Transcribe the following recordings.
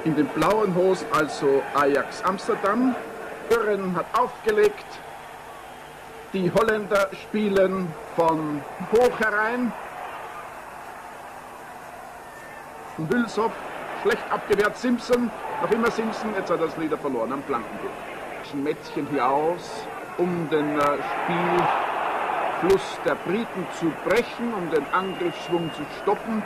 In den blauen Hosen also Ajax Amsterdam. Buren hat aufgelegt. Die Holländer spielen von hoch herein. Und Hülshoff schlecht abgewehrt. Simpson, noch immer Simpson, jetzt hat er das wieder verloren am Flankenburg. Mädchen hier aus, um den Spielfluss der Briten zu brechen, um den Angriffsschwung zu stoppen.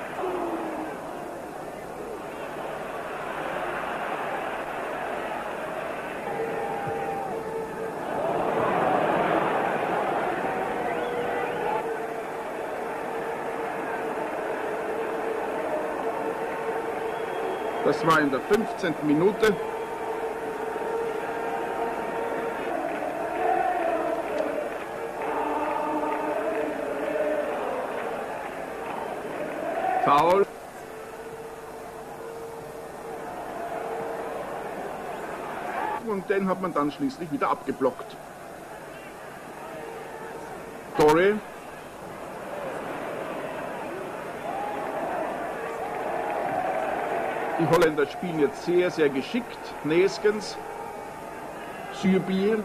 Das war in der 15. Minute. Foul. Und den hat man dann schließlich wieder abgeblockt. Torre. Die Holländer spielen jetzt sehr, sehr geschickt. Neeskens, Suurbier.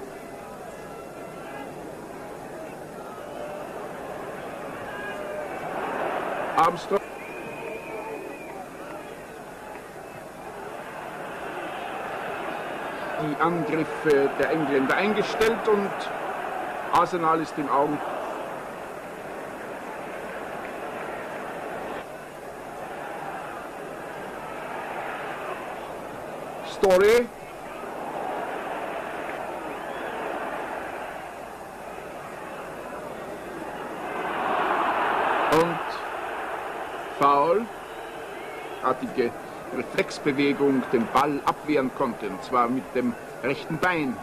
Armstrong. Die Angriffe der Engländer eingestellt und Arsenal ist im Augen. Story. Und Foul. Artige Reflexbewegung den Ball abwehren konnte, und zwar mit dem rechten Bein.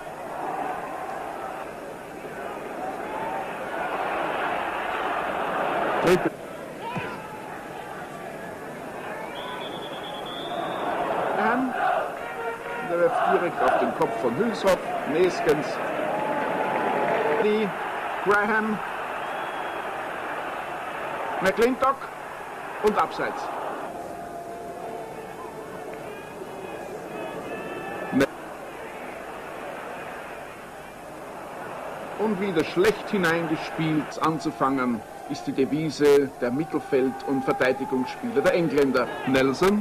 Der wirft direkt auf den Kopf von Hülshoff, Neeskens, Graham, McClintock und abseits. Und wieder schlecht hineingespielt anzufangen, ist die Devise der Mittelfeld- und Verteidigungsspieler der Engländer. Nelson.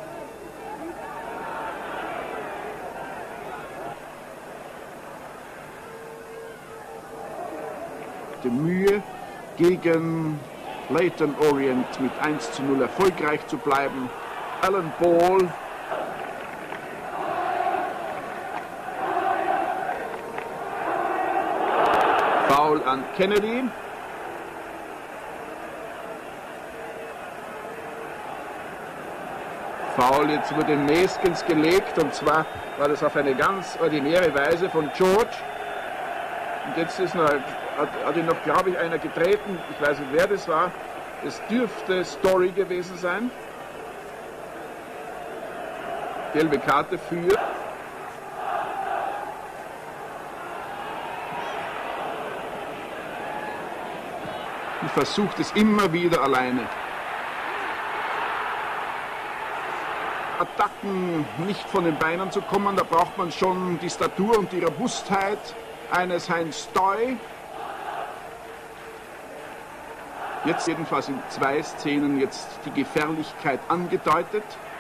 Die Mühe, gegen Leyton Orient mit 1:0 erfolgreich zu bleiben. Alan Ball. Foul an Kennedy. Foul jetzt wurde Neeskens gelegt, und zwar war das auf eine ganz ordinäre Weise von George. Und jetzt ist noch, hat ihn noch, glaube ich, einer getreten. Ich weiß nicht, wer das war. Es dürfte Story gewesen sein. Gelbe Karte für. Und versucht es immer wieder alleine. Attacken nicht von den Beinen zu kommen, da braucht man schon die Statur und die Robustheit eines Heinz Stoy. Jetzt jedenfalls in 2 Szenen jetzt die Gefährlichkeit angedeutet.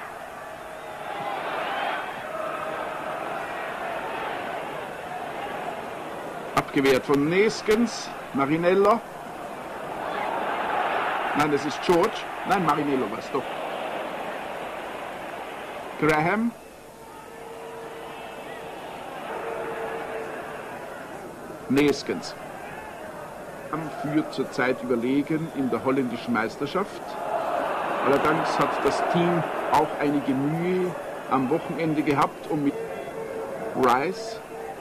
Abgewehrt von Neeskens, Marinello. Nein, das ist George. Nein, Marinello war es doch. Graham. Neeskens. Führt zurzeit überlegen in der holländischen Meisterschaft. Allerdings hat das Team auch einige Mühe am Wochenende gehabt, um mit Rice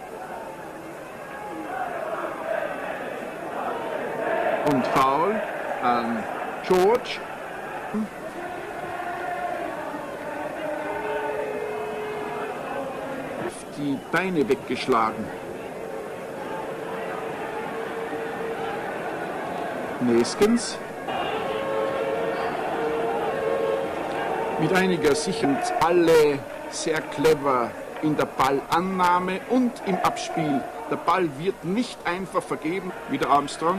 und Foul an George. Die Beine weggeschlagen. Neeskens. Mit einiger Sicherheit alle sehr clever in der Ballannahme und im Abspiel. Der Ball wird nicht einfach vergeben. Wieder Armstrong.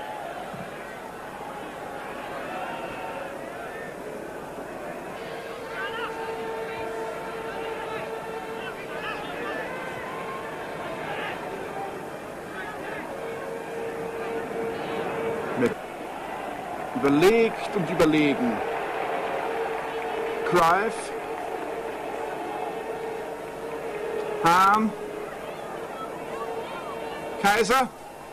Überlegt und überlegen. Cruyff. Hahn. Kaiser.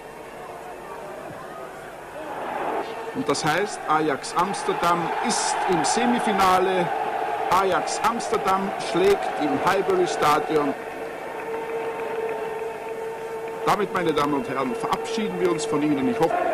Und das heißt, Ajax Amsterdam ist im Semifinale. Ajax Amsterdam schlägt im Highbury Stadion. Damit, meine Damen und Herren, verabschieden wir uns von Ihnen. Ich hoffe,